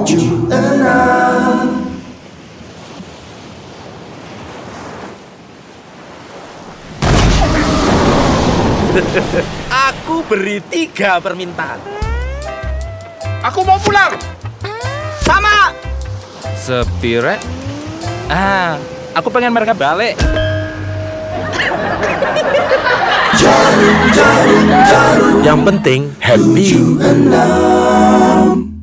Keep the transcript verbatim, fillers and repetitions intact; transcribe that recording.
tujuh enam. Aku beri tiga permintaan. Aku mau pulang. Sama. Spirit. Ah, aku pengen mereka balik. Jarum, jarum, jarum. Yang penting happy. tujuh enam.